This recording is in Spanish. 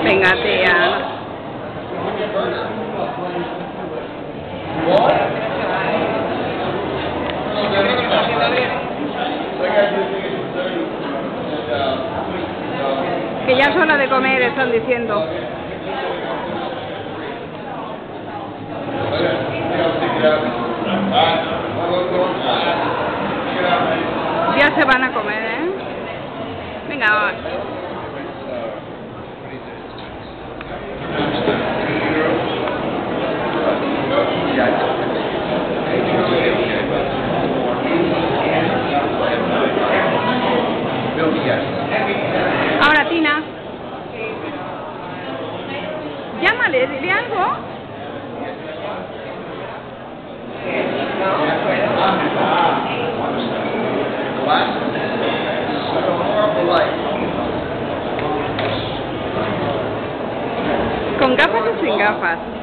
Venga, tía. Que ya es hora de comer, están diciendo. Ya se van a comer, ¿eh? Venga, va. Ahora, Tina. Llámale, dile algo. ¿Con gafas o sin gafas?